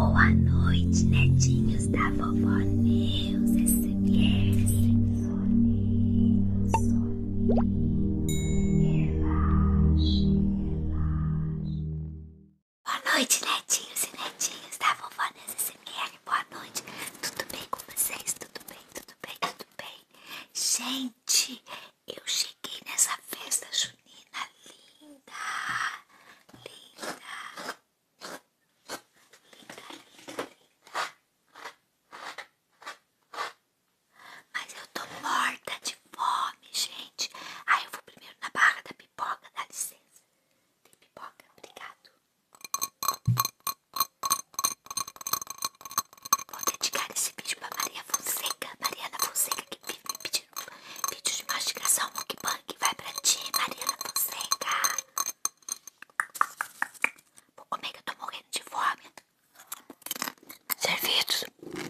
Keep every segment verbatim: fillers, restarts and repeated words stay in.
Boa noite, netinhos da vovó Neuza S M R. Boa noite, netinhos e netinhas da vovó Neuza S M R. Boa noite. Tudo bem com vocês? Tudo bem, tudo bem, tudo bem? Gente, eu cheguei nessa festa junina linda, linda. Mas eu tô morta de fome, gente. Aí eu vou primeiro na barra da pipoca, dá licença. Tem pipoca? Obrigado. Vou dedicar esse vídeo pra Maria Fonseca. Mariana Fonseca, que vive me pedindo vídeo de mastigação. Mukbang vai pra ti, Mariana Fonseca. Vou comer que eu tô morrendo de fome. Servidos.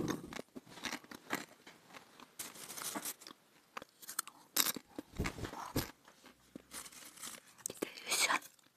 Que delícia.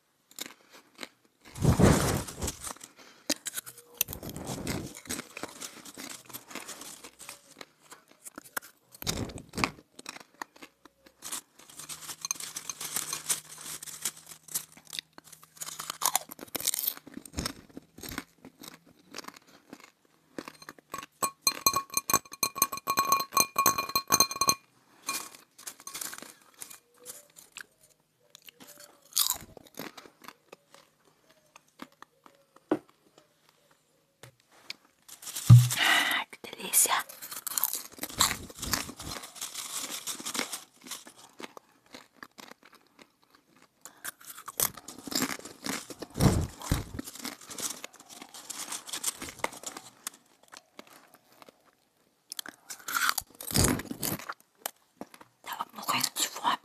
Ai, que delícia. Tava morrendo de fome.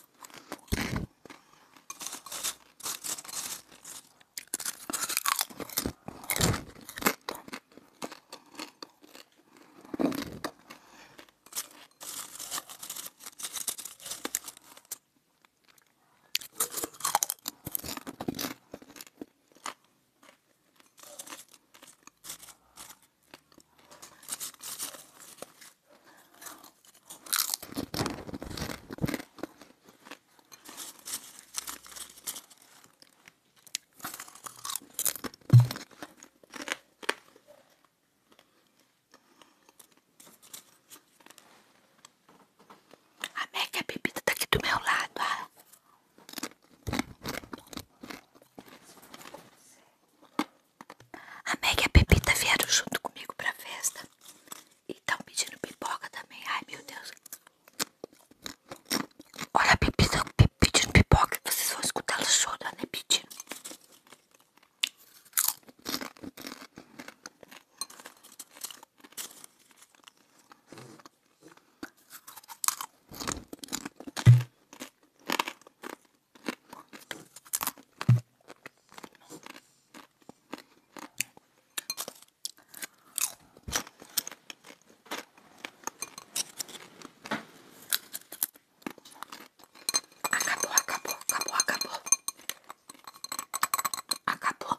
A Meg, a bebida tá aqui do meu lado, ah. A Meg e a Pepita vieram junto comigo pra festa. E estão pedindo pipoca também. Ai, meu Deus. Olha a Pepita pedindo pipoca. Vocês vão escutar ela chorando e pedindo. Acabou, acabou, acabou, acabou. Acabou.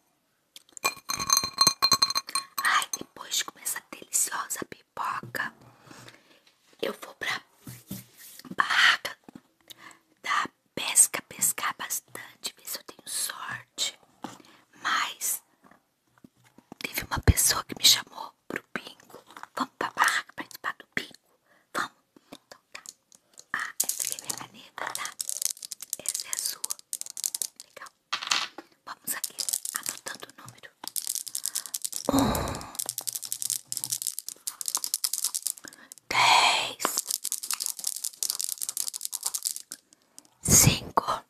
Ai, depois de comer essa deliciosa pipoca, eu vou pra barraca da pesca, pescar bastante, ver se eu tenho sorte. Mas teve uma pessoa que me chamou pro bingo. Vamos pra barraca participar do bingo? Vamos? Então tá. Ah, essa aqui é minha caneta, tá? Essa é a sua. Legal. Vamos aqui, anotando o número. Um, dez, cinco,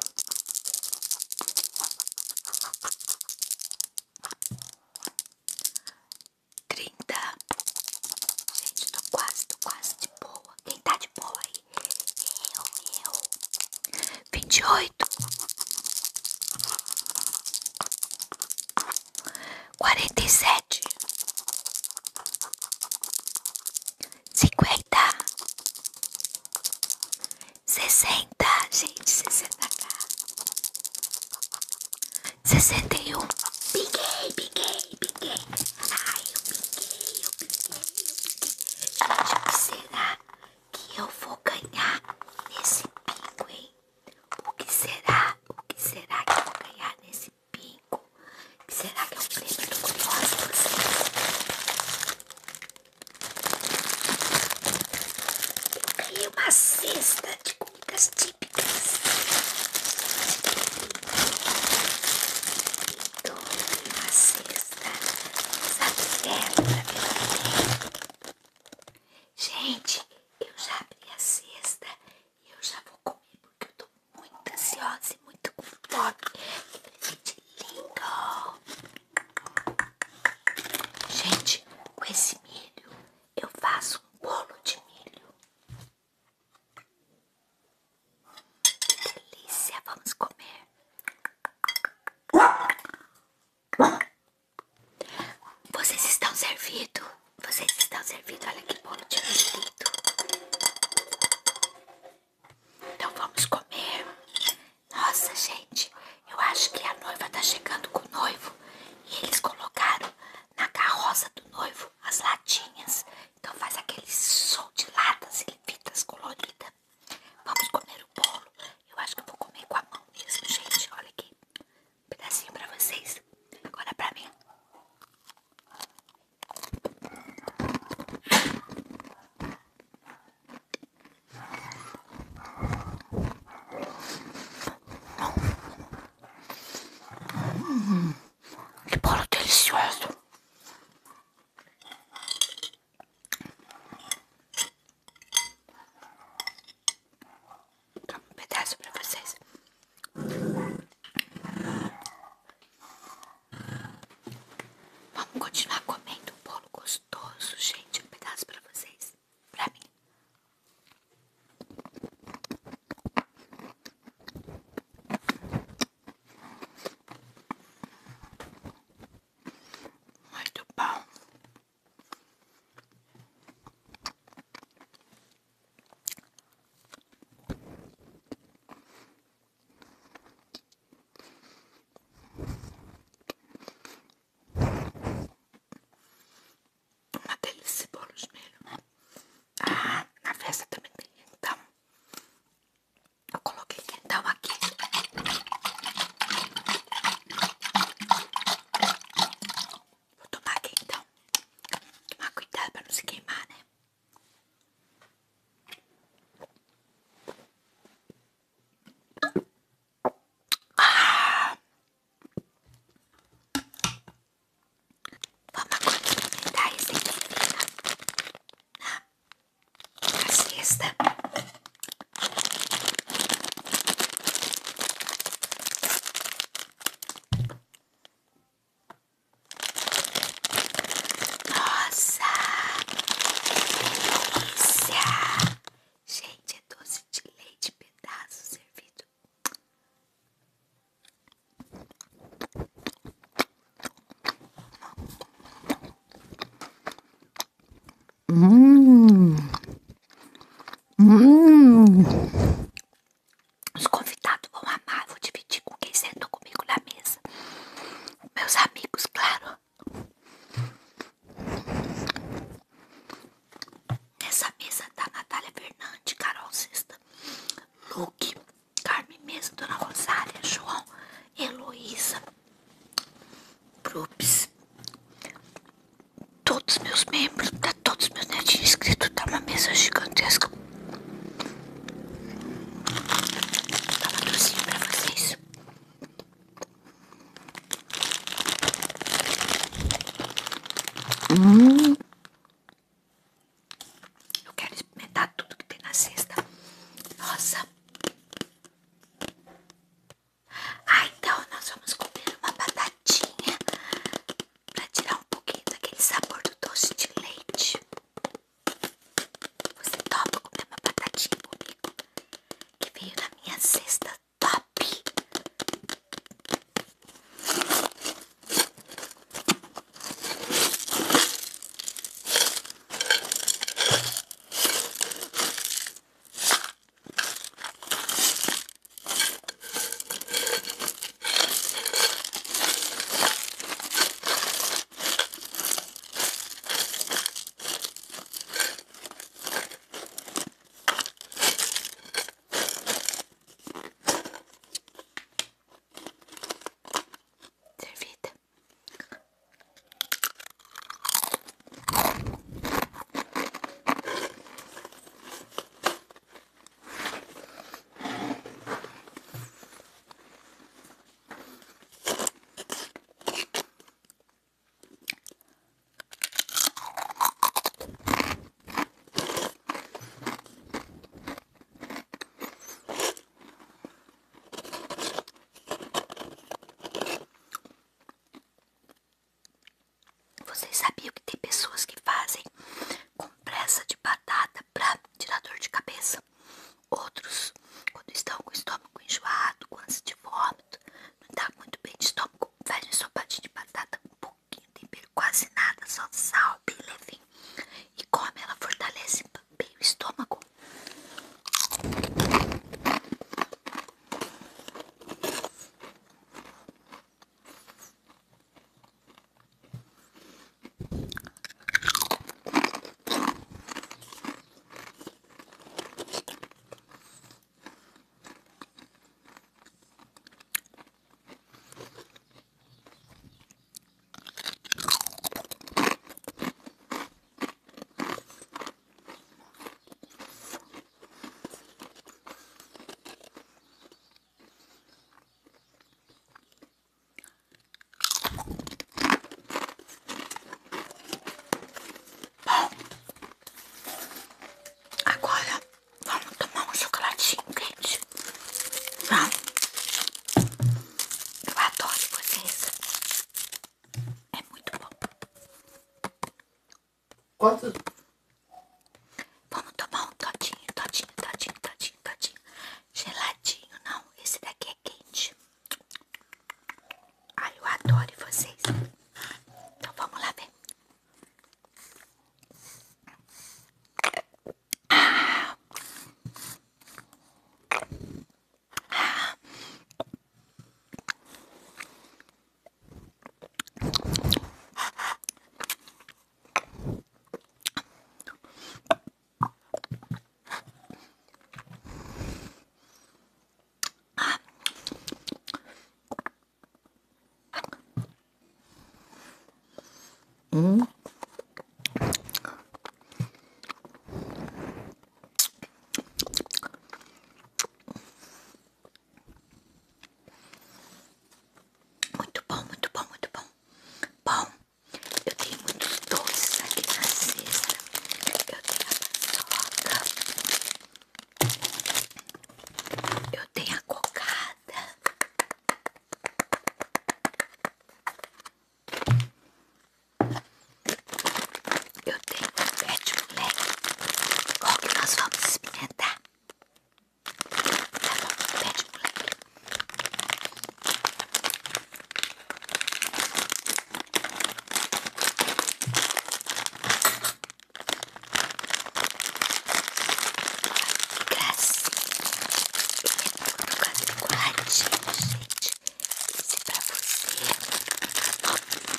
trinta. Gente, tô quase, tô quase de boa. Quem tá de boa aí? Eu, eu. Vinte e oito. Quarenta e sete. Cinquenta. Sessenta. Gente, sessenta k. Sessenta e um. Piquei, piquei, piquei. perto pra ver. Gente, eu já abri a cesta e eu já vou comer porque eu tô muito ansiosa e muito com fome. Que presente lindo! Gente, com esse milho eu faço um bolo de milho. Que delícia! Vamos comer. Vocês estão servidos? Vocês estão servidos? Olha que bolo de milho lindo. Então vamos comer. Nossa, gente, eu acho que a noiva tá chegando com o noivo e eles colocaram na carroça do noivo as latinhas. Então faz aquele som de latas e fitas coloridas. Vamos comer o bolo. Eu acho que eu vou comer com a mão mesmo, gente. Olha aqui, um pedacinho pra vocês. Agora pra mim. Hum, que bolo delicioso. Toma um pedaço pra vocês. Vamos continuar comendo um bolo gostoso, gente. Um pedaço pra vocês. Pra mim. Muito bom. Uma delícia esse bolo de milho. Ah, na festa também tem quentão. Eu coloquei quentão aqui. Vou tomar quentão. Tomar cuidado pra não se queimar, né? Ah, vamos agora experimentar esse aqui que fica na cesta. Nossa, que delícia! Gente, é doce de leite, pedaço servido. Hum, hum. Os convidados vão amar. Vou dividir com quem sentou comigo na mesa. Meus amigos, claro. Nessa mesa tá Natália Fernandes, Carol Sexta, Luke, Carmen Mesa, Dona Rosária, João, Heloísa, Brups. Todos meus membros, tá todos meus netinhos inscritos, tá uma mesa gigantesca. Dá uma docinha pra vocês. Hum. Eu quero experimentar tudo que tem na cesta. Nossa. Ah, então nós vamos comer uma batatinha pra tirar um pouquinho daquele sabor do doce de leite. Você topa comer uma batatinha comigo? Que veio na minha cesta top. quase nada, só sal, bem levinho. E come, ela fortalece bem o estômago. Agora vamos tomar um chocolatinho quente. Vamos. Eu adoro vocês. É muito bom. Quantos? Vamos tomar um todinho, todinho, todinho, todinho, todinho. Geladinho, não. Esse daqui é quente. Ai, eu adoro vocês. Então vamos lá ver. Hum. Muito bom, muito bom, muito bom. Bom, eu tenho muitos doces aqui na cesta. Eu tenho a paçoca. Eu tenho a cocada. Eu tenho o pé de moleque. Qual que nós vamos experimentar? Tá bom, pé de moleque. Gracinha. Ele é todo quadriculadinho, gente. Esse é pra você. Ó.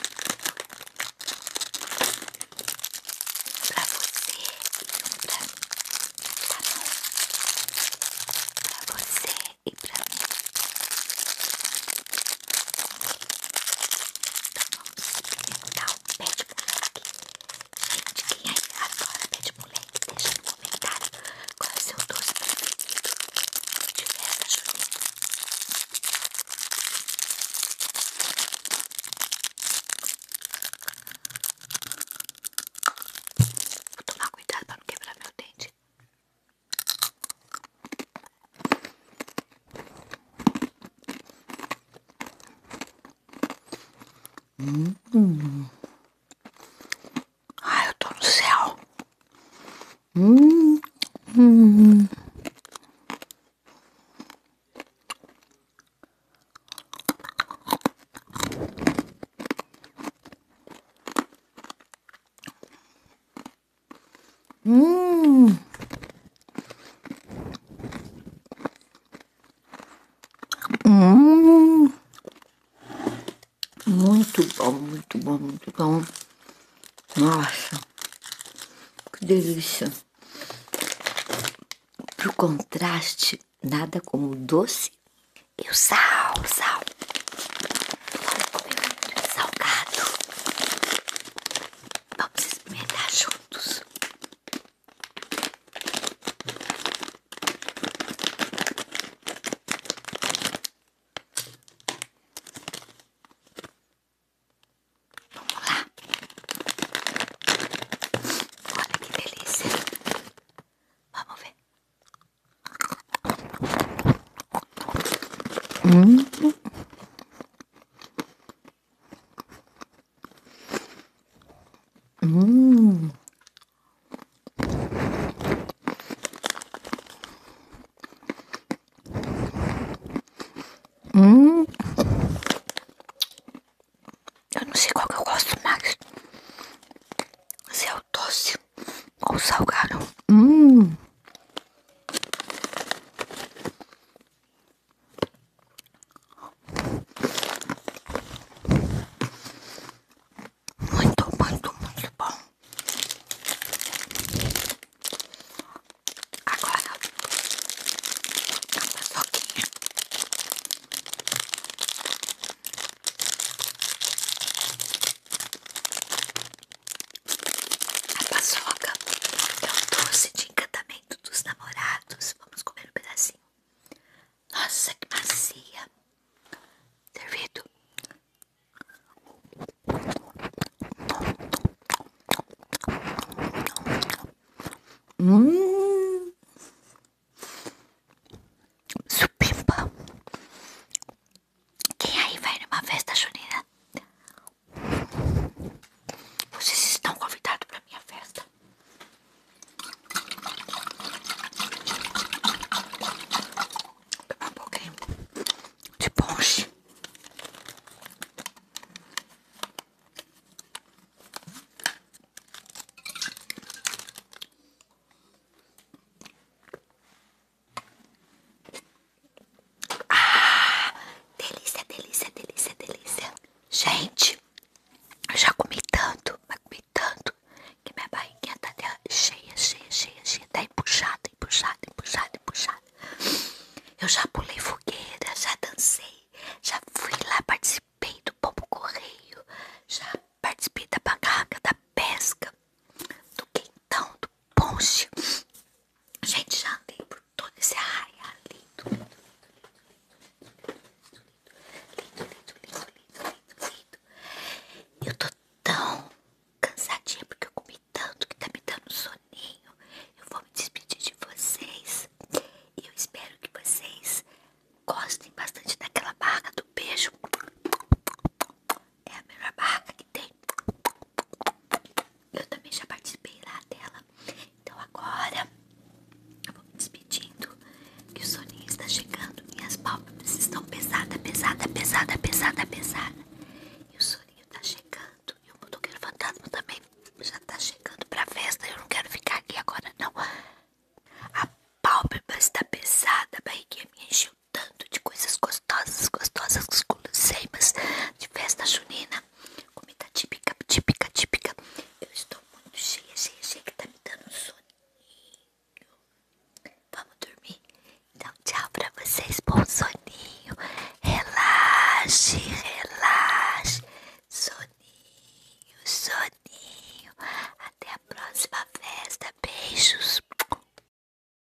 Pra você e um pra mim. Tá bom? Pra você e pra mim. Então vamos experimentar o pé de moleque. Gente, quem aí adora pé de moleque, deixa no comentário qual é o seu doce preferido de festa junina. Vou tomar cuidado pra não quebrar meu dente. Hum. Ai, eu tô no céu. Hum. Hum. Hum. Hum. Muito bom, muito bom, muito bom. Nossa, que delícia. Pro contraste, nada como doce e o sal, sal. Vamos comer muito salgado. Vamos experimentar juntos. Vamos lá. Olha que delícia. Vamos ver. Hum. Hum. Hum. Eu não sei qual que eu gosto mais. Hum. Supimpa. Quem aí vai numa festa junina? Vocês estão convidados pra minha festa. Tomar um pouquinho de ponche. Ah, delícia, delícia, delícia, delícia. Gente, eu já comi tanto, mas comi tanto que minha barriguinha tá até cheia, cheia, cheia, cheia. Tá empuxada, empuxada, empuxada, empuxada. Eu já pulei fogueira, já dancei, já fui lá, participei do pombo correio, já participei da barraca, da pesca, do quentão, do ponche. Gente, já andei por todo esse arraial lindo, lindo, lindo, lindo, lindo, lindo, lindo. Eu tô tão cansadinha porque eu comi tanto que tá me dando soninho. Eu vou me despedir de vocês e eu espero que vocês gostem bastante daquela barraca do beijo. É a melhor barraca que tem. Eu também já participei lá dela. Então agora eu vou me despedindo, que o soninho está chegando. Minhas pálpebras estão pesada, pesada, pesada, pesada, pesada. E o soninho tá chegando. E o motoqueiro fantasma também já tá chegando pra festa. Eu não quero ficar aqui agora não. A pálpebra está pesada. A barriguinha me encheu tanto de coisas gostosas, gostosas, guloseimas de festa junina. Comida típica, típica, típica. Eu estou muito cheia, cheia, cheia, que tá me dando soninho. Vamos dormir? Então tchau pra vocês, bom soninho. Relaxe, relaxe. Soninho, soninho. Até a próxima festa. Beijos.